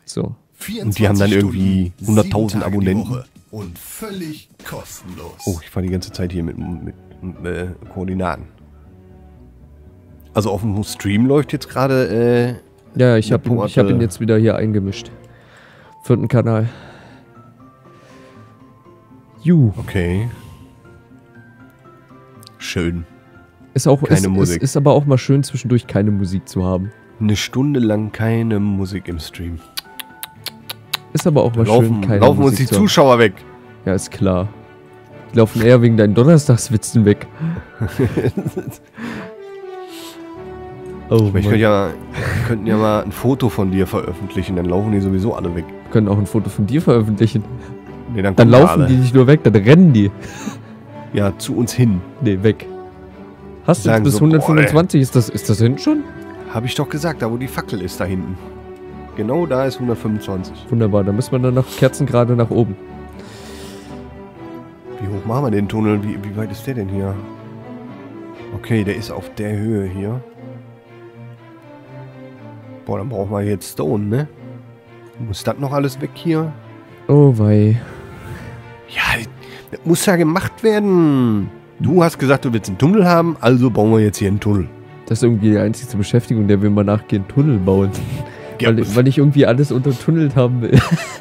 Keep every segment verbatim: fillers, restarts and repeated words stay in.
So. Und die haben dann irgendwie hunderttausend sieben Tage die Abonnenten. Woche und völlig kostenlos. Oh, ich fahre die ganze Zeit hier mit, mit, mit äh, Koordinaten. Also auf dem Stream läuft jetzt gerade, äh, Ja, ich Mit habe ihn, ich hab ihn jetzt wieder hier eingemischt. Vierten Kanal. Ju. okay. Schön. Ist auch Keine ist, Musik. Ist, ist aber auch mal schön, zwischendurch keine Musik zu haben. Eine Stunde lang keine Musik im Stream. Ist aber auch mal Laufen, schön, keine laufen uns Musik die zu haben. Zuschauer weg. Ja, ist klar. Die laufen eher wegen deinen Donnerstagswitzen weg. Oh, Ich könnte Mann. ja, wir könnten ja mal ein Foto von dir veröffentlichen, dann laufen die sowieso alle weg. Wir können auch ein Foto von dir veröffentlichen. Nee, dann Dann kommen laufen alle. die nicht nur weg, dann rennen die. Ja, zu uns hin. Nee, weg. Hast du Sagen jetzt bis so, boah, hundertfünfundzwanzig? Ist das, ist das hinten schon? Habe ich doch gesagt, da wo die Fackel ist, da hinten. Genau da ist hundertfünfundzwanzig. Wunderbar, dann müssen wir dann noch Kerzen gerade nach oben. Wie hoch machen wir den Tunnel? Wie, wie weit ist der denn hier? Okay, der ist auf der Höhe hier. Boah, dann brauchen wir jetzt Stone, ne? Muss das noch alles weg hier? Oh wei. Ja, das muss ja gemacht werden. Du hast gesagt, du willst einen Tunnel haben, also bauen wir jetzt hier einen Tunnel. Das ist irgendwie die einzige Beschäftigung, der will mal nachgehen, Tunnel bauen. Ja, Weil, weil ich irgendwie alles untertunnelt haben will.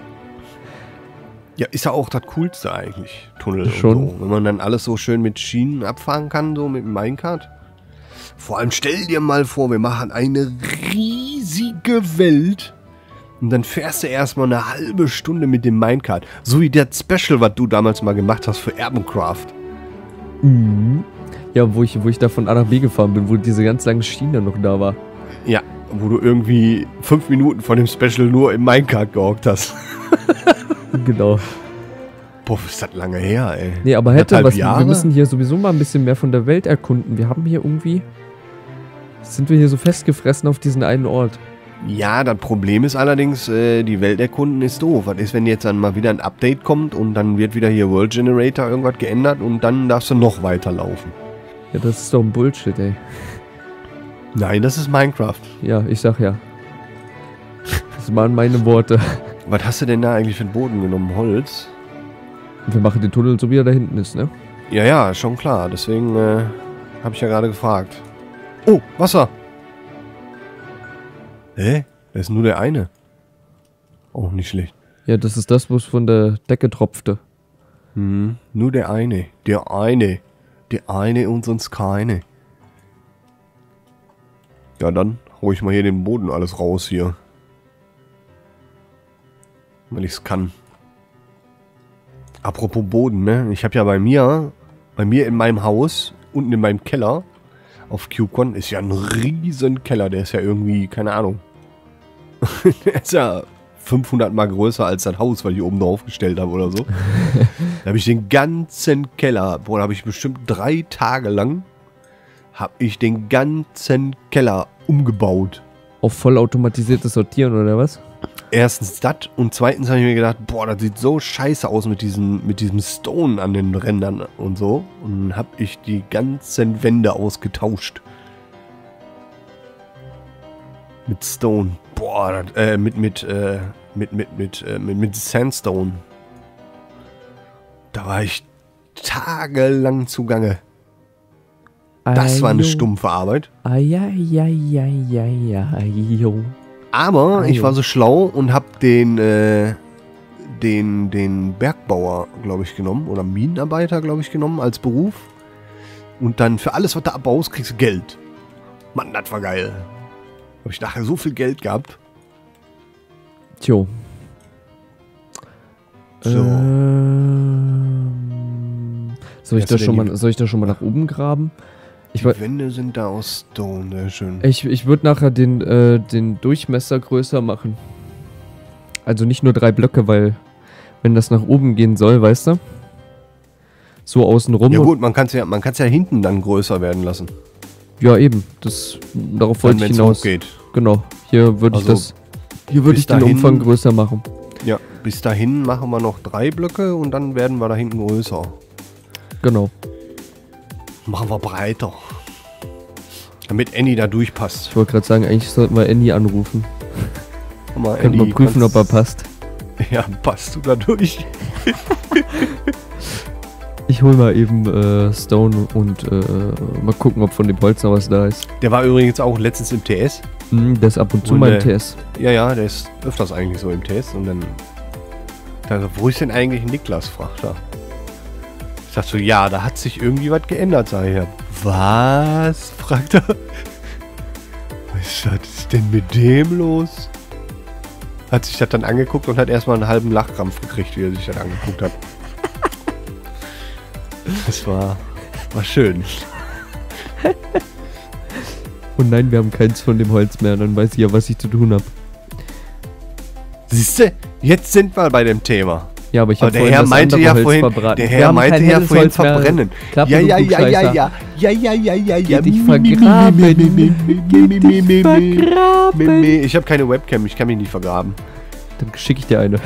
ja, ist ja auch das Coolste eigentlich, Tunnel. Schon. Und so. Wenn man dann alles so schön mit Schienen abfahren kann, so mit dem Minecart. Vor allem stell dir mal vor, wir machen eine riesige Welt und dann fährst du erstmal eine halbe Stunde mit dem Minecart. So wie das Special, was du damals mal gemacht hast für Erbencraft. Mhm. Ja, wo ich, wo ich da von A nach B gefahren bin, wo diese ganz lange Schiene noch da war. Ja, wo du irgendwie fünf Minuten von dem Special nur im Minecart gehockt hast. Genau. Boah, ist das lange her, ey. Nee, aber hätte Anderthalb was. Wir Jahre? müssen hier sowieso mal ein bisschen mehr von der Welt erkunden. Wir haben hier irgendwie. Sind wir hier so festgefressen auf diesen einen Ort? Ja, das Problem ist allerdings, äh, die Welt erkunden ist doof. Was ist, wenn jetzt dann mal wieder ein Update kommt und dann wird wieder hier World Generator irgendwas geändert und dann darfst du noch weiterlaufen? Ja, das ist doch ein Bullshit, ey. Nein, das ist Minecraft. Ja, ich sag ja. Das waren meine Worte. Was hast du denn da eigentlich für den Boden genommen? Holz? Und wir machen den Tunnel so, wie er da hinten ist, ne? Ja, ja, schon klar. Deswegen äh, habe ich ja gerade gefragt. Oh, Wasser! Hä? Da ist nur der eine. Auch nicht schlecht. Ja, das ist das, wo es von der Decke tropfte. Hm, nur der eine. Der eine. Der eine und sonst keine. Ja, dann hau ich mal hier den Boden alles raus hier. Weil ich's kann. Apropos Boden, ne? Ich habe ja bei mir, bei mir in meinem Haus, unten in meinem Keller, auf CubeCon, ist ja ein riesen Keller. Der ist ja irgendwie, keine Ahnung. Der ist ja fünfhundert Mal größer als das Haus, weil ich oben drauf gestellt habe oder so. Da habe ich den ganzen Keller, boah, da habe ich bestimmt drei Tage lang, habe ich den ganzen Keller umgebaut. Auf vollautomatisiertes Sortieren, oder was? Erstens das und zweitens habe ich mir gedacht, boah, das sieht so scheiße aus mit diesem, mit diesem Stone an den Rändern und so. Und dann habe ich die ganzen Wände ausgetauscht. Mit Stone. Boah, das, äh, mit, mit, äh, mit, mit, mit, äh, mit, mit Sandstone. Da war ich tagelang zugange. Das war eine Ajo. stumpfe Arbeit. Eieieiei. Aber Ah, ich jo. war so schlau und hab den, äh, den, den Bergbauer, glaube ich, genommen. Oder Minenarbeiter, glaube ich, genommen als Beruf. Und dann für alles, was du abbaust, kriegst du Geld. Mann, das war geil. Hab ich nachher so viel Geld gehabt. Tjo. So. Ähm, soll, ich Hast da du schon denn mal, die- soll ich da schon mal nach oben graben? Ich, Die woll- Wände sind da aus Stone, sehr schön. ich, ich würde nachher den, äh, den Durchmesser größer machen. Also nicht nur drei Blöcke, weil wenn das nach oben gehen soll, weißt du? So außenrum. Ja gut, man kann es ja, man kann's ja hinten dann größer werden lassen. Ja, eben. Das, darauf Dann, wollte ich wenn's hinaus. hochgeht. Genau. Hier würde ich Also, das. Hier würde bis ich den dahin- Umfang größer machen. Ja, bis dahin machen wir noch drei Blöcke und dann werden wir da hinten größer. Genau. Machen wir breiter. Damit Annie da durchpasst. Ich wollte gerade sagen, eigentlich sollten wir Andy anrufen. Mal, Können wir Andy, prüfen, ob kannst- er passt. Ja, passt du da durch? Ich hol mal eben äh, Stone und äh, mal gucken, ob von dem Holz noch was da ist. Der war übrigens auch letztens im T S. Hm, der ist ab und zu Und, mal äh, im T S. Ja, ja, der ist öfters eigentlich so im T S. Und dann, da, wo ist denn eigentlich Niklas, fragt er. Ich dachte so, ja, da hat sich irgendwie was geändert, sag ich. Ja. Was? fragt er. Was ist denn mit dem los? Hat sich das dann angeguckt und hat erstmal einen halben Lachkrampf gekriegt, wie er sich das angeguckt hat. Das war, war schön. Und nein, wir haben keins von dem Holz mehr. Dann weiß ich ja, was ich zu tun habe. Siehste, jetzt sind wir bei dem Thema. Ja, aber ich Aber habe der vorhin Herr das meinte andere ja Holz vorhin, verbraten. der Wir Herr haben meinte kein ja helles vorhin Holz mehr. verbrennen. Klappe, Ja, du ja, ja, ja, Klugscheißer. ja, ja, ja, ja, ja, ja. Geh dich Mi, mi, mi, vergraben. mi, mi, mi, mi, mi, mi, mi, mi, mi. Vergraben. Mi, mi. Ich habe keine Webcam, ich kann mich nicht vergraben. Dann schicke ich dir eine.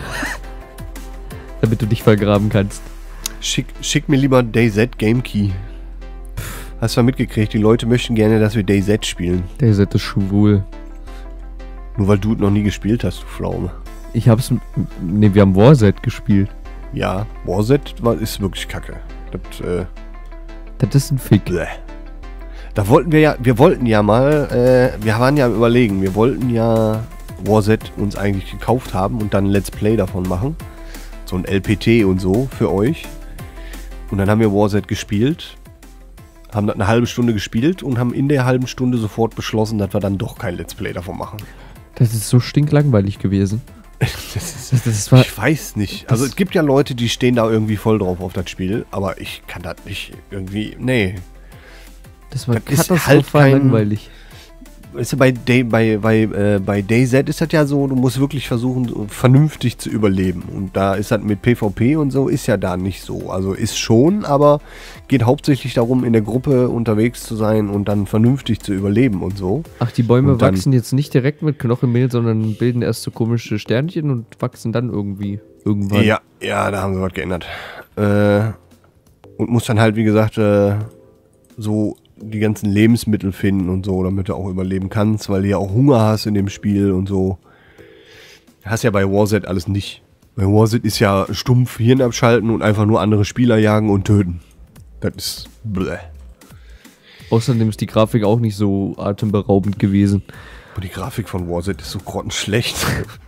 Damit du dich vergraben kannst. Schick, schick mir lieber DayZ Game Key. Hast du mal mitgekriegt, die Leute möchten gerne, dass wir DayZ spielen. Der ist ist schwul. Nur weil du es noch nie gespielt hast, du Pflaume. Ich hab's. Ne, wir haben Warset gespielt. Ja, Warset war, ist wirklich kacke. Das, äh, Das ist ein Fick. bleh. Da wollten wir ja, wir wollten ja mal, äh, wir waren ja am überlegen, wir wollten ja Warset uns eigentlich gekauft haben und dann ein Let's Play davon machen. So ein L P T und so für euch. Und dann haben wir Warset gespielt, haben das eine halbe Stunde gespielt und haben in der halben Stunde sofort beschlossen, dass wir dann doch kein Let's Play davon machen. Das ist so stinklangweilig gewesen. Das ist, Das, das war. ich weiß nicht. Also das- es gibt ja Leute, die stehen da irgendwie voll drauf auf das Spiel, aber ich kann das nicht irgendwie, nee. Das war das ist katastrophal halt kein- langweilig. Weißt du, bei, Day, bei, bei, äh, bei DayZ ist das ja so, du musst wirklich versuchen, so vernünftig zu überleben. Und da ist das mit PvP und so, ist ja da nicht so. Also ist schon, aber geht hauptsächlich darum, in der Gruppe unterwegs zu sein und dann vernünftig zu überleben und so. Ach, die Bäume Und dann- wachsen jetzt nicht direkt mit Knochenmehl, sondern bilden erst so komische Sternchen und wachsen dann irgendwie irgendwann. Ja, ja, da haben sie was geändert. Äh, und muss dann halt, wie gesagt, äh, so die ganzen Lebensmittel finden und so, damit du auch überleben kannst, weil du ja auch Hunger hast in dem Spiel und so. Hast ja bei Warset alles nicht. Bei Warset ist ja stumpf Hirn abschalten und einfach nur andere Spieler jagen und töten. Das ist bleh. Außerdem ist die Grafik auch nicht so atemberaubend gewesen. Und die Grafik von Warset ist so grottenschlecht.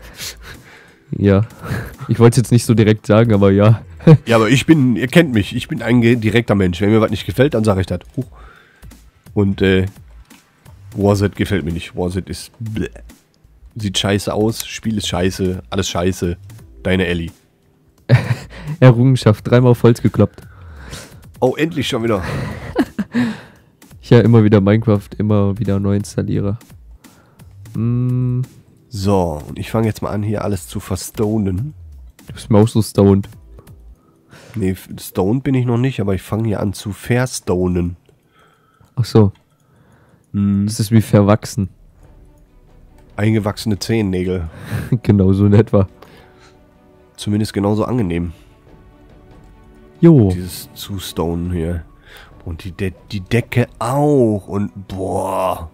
Ja. Ich wollte es jetzt nicht so direkt sagen, aber ja. Ja, aber ich bin, ihr kennt mich, ich bin ein ge- direkter Mensch. Wenn mir was nicht gefällt, dann sage ich das. Huch. Und äh, Warset gefällt mir nicht. Warset ist bleh. Sieht scheiße aus, Spiel ist scheiße, alles scheiße. Deine Ellie. Errungenschaft, dreimal auf Holz gekloppt. Oh, endlich schon wieder. Ich ja immer wieder Minecraft, immer wieder neu installiere. Mm, So, und ich fange jetzt mal an, hier alles zu verstonen. du bist mir auch so stoned. Nee, stoned bin ich noch nicht, aber ich fange hier an zu verstonen. Ach so, Hm. das ist wie verwachsen. Eingewachsene Zehennägel. Genau so in etwa. Zumindest genauso angenehm. Jo, Dieses Zustonen hier. Und die, De die Decke auch. Und boah.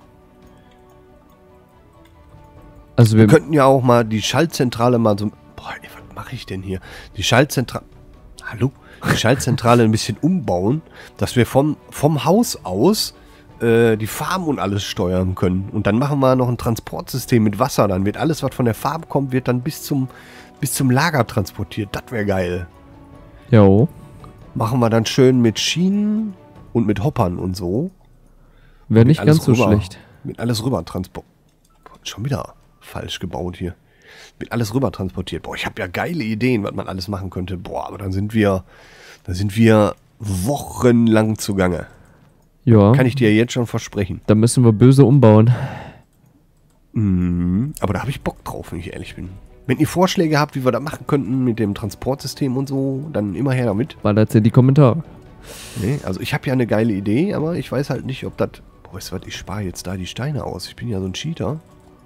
also Wir wir, könnten ja auch mal die Schaltzentrale mal so. Boah, ey, was mache ich denn hier? Die Schaltzentrale. Hallo? Die Schaltzentrale ein bisschen umbauen, dass wir vom, vom Haus aus äh, die Farben und alles steuern können. Und dann machen wir noch ein Transportsystem mit Wasser. Dann wird alles, was von der Farbe kommt, wird dann bis zum, bis zum Lager transportiert. Das wäre geil. jo, Machen wir dann schön mit Schienen und mit Hoppern und so. wäre Mit nicht alles ganz so rüber- schlecht. Mit alles rüber transport. Schon wieder falsch gebaut hier. Mit alles rüber transportiert. Boah, ich habe ja geile Ideen, was man alles machen könnte. Boah, aber dann sind wir, dann sind wir wochenlang zugange. Ja, Kann ich dir jetzt schon versprechen. da müssen wir böse umbauen. Mhm. Aber da habe ich Bock drauf, wenn ich ehrlich bin. Wenn ihr Vorschläge habt, wie wir das machen könnten mit dem Transportsystem und so, dann immer her damit. Ballert in die Kommentare. Nee, also ich habe ja eine geile Idee, aber ich weiß halt nicht, ob das... Boah, weißt du was, ich spare jetzt da die Steine aus. Ich bin ja so ein Cheater.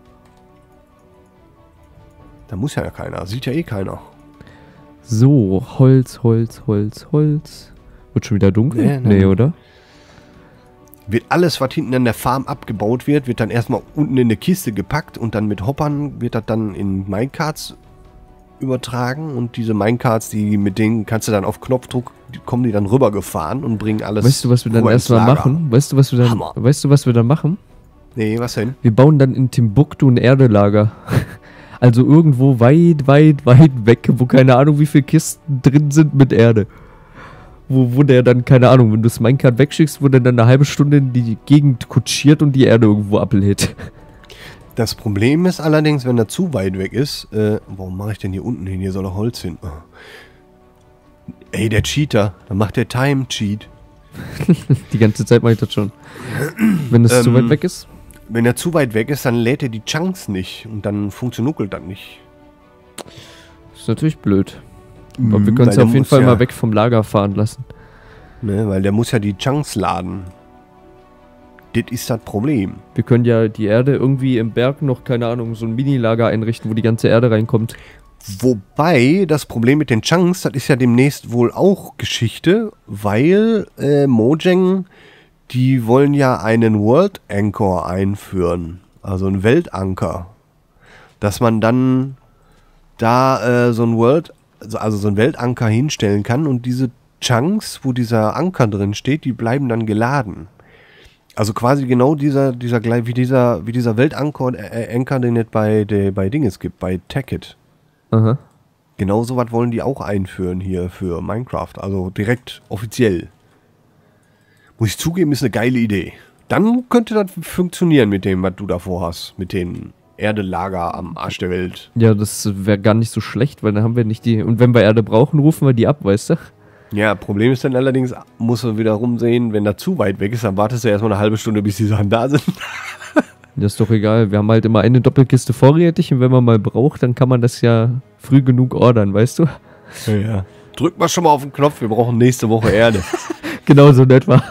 Da muss ja keiner. Sieht ja eh keiner. So, Holz, Holz, Holz, Holz. Wird schon wieder dunkel? Nee, Nee, nee. oder? wird alles, was hinten an der Farm abgebaut wird, wird dann erstmal unten in eine Kiste gepackt und dann mit Hoppern wird das dann in Minecarts übertragen und diese Minecarts, die mit denen kannst du dann auf Knopfdruck, die kommen die dann rübergefahren und bringen alles. Weißt du, was wir dann rüber ins erstmal Lager. machen? Weißt du, was wir dann, Hammer. weißt du, was wir dann machen? Nee, was denn? Wir bauen dann in Timbuktu ein Erdelager. Also irgendwo weit, weit, weit weg, wo keine Ahnung, wie viele Kisten drin sind mit Erde. Wo, wo der dann, keine Ahnung, wenn du das Minecart wegschickst, wo der dann eine halbe Stunde in die Gegend kutschiert und die Erde irgendwo ablädt. Das Problem ist allerdings, wenn er zu weit weg ist, äh, warum mache ich denn hier unten hin? Hier soll doch Holz hin. Oh. Ey, der Cheater, dann macht der Time Cheat. Die ganze Zeit mache ich das schon. Wenn es Ähm, zu weit weg ist. Wenn er zu weit weg ist, dann lädt er die Chunks nicht und dann funktioniert das nicht. Ist natürlich blöd. Aber wir Mhm, können es weil auf der jeden muss Fall ja- mal weg vom Lager fahren lassen. Ne, weil der muss ja die Chunks laden. Das ist das Problem. Wir können ja die Erde irgendwie im Berg noch, keine Ahnung, so ein Mini-Lager einrichten, wo die ganze Erde reinkommt. Wobei, das Problem mit den Chunks, das ist ja demnächst wohl auch Geschichte, weil äh, Mojang, die wollen ja einen World Anchor einführen. Also einen Weltanker. Dass man dann da äh, so ein World, also, also so einen Weltanker hinstellen kann und diese Chunks, wo dieser Anker drin steht, die bleiben dann geladen. Also quasi genau dieser, dieser gleich wie dieser, wie dieser Weltanker, äh, Anker, den es bei, der, bei Dinges gibt, bei Tackit. Aha. Genau so was wollen die auch einführen hier für Minecraft. Also direkt offiziell. Muss ich zugeben, ist eine geile Idee. Dann könnte das funktionieren mit dem, was du davor hast. Mit dem Erdelager am Arsch der Welt. Ja, das wäre gar nicht so schlecht, weil dann haben wir nicht die... Und wenn wir Erde brauchen, rufen wir die ab, weißt du? Ja, Problem ist dann allerdings, musst du wieder rumsehen, wenn da zu weit weg ist, dann wartest du erstmal eine halbe Stunde, bis die Sachen da sind. Das ist doch egal. Wir haben halt immer eine Doppelkiste vorrätig und wenn man mal braucht, dann kann man das ja früh genug ordern, weißt du? Ja, ja. Drück mal schon mal auf den Knopf, wir brauchen nächste Woche Erde. Genau so in etwa.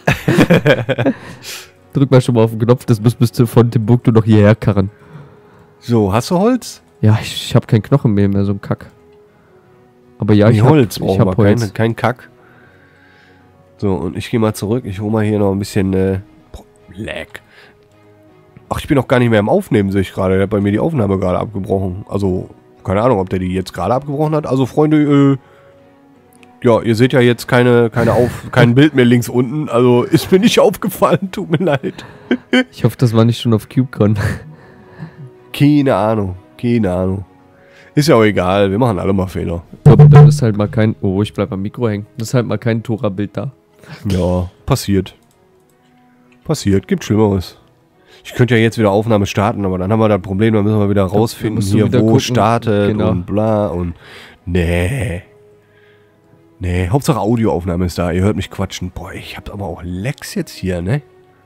Drück mal schon mal auf den Knopf, das müsst bis von Timbuktu noch hierher karren. So, hast du Holz? Ja, ich, ich habe kein Knochenmehl mehr, so ein Kack. Aber ja, Nee, ich Holz hab, ich brauchen hab wir, Holz. kein, kein Kack. So, und ich gehe mal zurück. Ich hole mal hier noch ein bisschen äh, Lag. Ach, ich bin noch gar nicht mehr im Aufnehmen, sehe ich gerade. Der hat bei mir die Aufnahme gerade abgebrochen. Also, keine Ahnung, ob der die jetzt gerade abgebrochen hat. Also, Freunde, äh, ja, ihr seht ja jetzt keine, keine auf, kein Bild mehr links unten. Also, ist mir nicht aufgefallen. Tut mir leid. Ich hoffe, das war nicht schon auf CubeCon. Keine Ahnung. Keine Ahnung. Ist ja auch egal. Wir machen alle mal Fehler. Aber dann ist halt mal kein... Oh, ich bleib am Mikro hängen. Das ist halt mal kein Tora-Bild da. Ja, passiert. Passiert, gibt Schlimmeres. Ich könnte ja jetzt wieder Aufnahme starten, aber dann haben wir das Problem, dann müssen wir wieder rausfinden, musst du hier wieder wo gucken. startet Genau. und bla und... Nee. Nee, Hauptsache Audioaufnahme ist da, ihr hört mich quatschen. Boah, ich hab aber auch Lex jetzt hier, ne?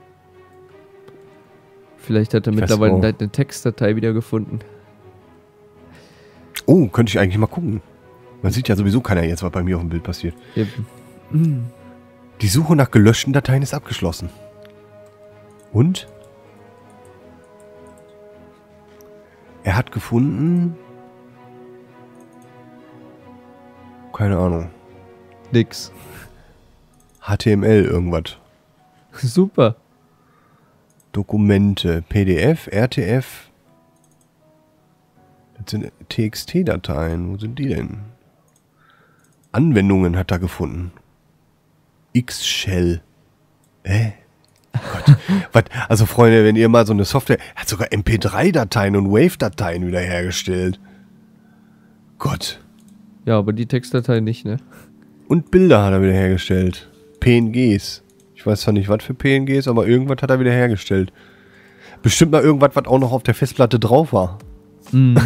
Vielleicht hat er Ich weiß mittlerweile auch. eine Textdatei wieder gefunden. Oh, könnte ich eigentlich mal gucken. Man sieht ja sowieso keiner jetzt, was bei mir auf dem Bild passiert. Eben. Die Suche nach gelöschten Dateien ist abgeschlossen. Und? Er hat gefunden... Keine Ahnung. Nix. H T M L irgendwas. Super. Dokumente. P D F, R T F. Das sind T X T-Dateien. Wo sind die denn? Anwendungen hat er gefunden. X-Shell. Hä? Gott. Was? Also Freunde, wenn ihr mal so eine Software... Er hat sogar M P drei Dateien und Wave-Dateien wiederhergestellt. Gott. Ja, aber die Textdatei nicht, ne? Und Bilder hat er wiederhergestellt. P N Gs. Ich weiß zwar nicht, was für P N Gs, aber irgendwas hat er wiederhergestellt. Bestimmt mal irgendwas, was auch noch auf der Festplatte drauf war. Mhm.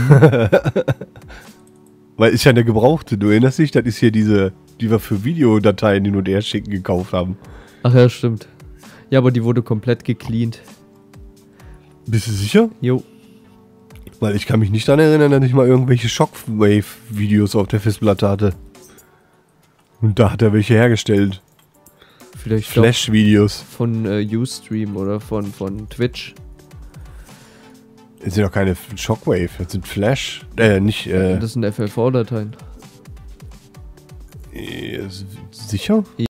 Weil ist ja eine gebrauchte, du erinnerst dich? Das ist hier diese, die wir für Videodateien hin und her schicken gekauft haben. Ach ja, stimmt. Ja, aber die wurde komplett gecleant. Bist du sicher? Jo. Weil ich kann mich nicht daran erinnern, dass ich mal irgendwelche Shockwave-Videos auf der Festplatte hatte. Und da hat er welche hergestellt. Vielleicht doch Flash-Videos. von äh, Ustream oder von, von Twitch. Das sind doch keine Shockwave, das sind Flash. Äh, nicht, äh, Das sind F L V-Dateien. äh sicher?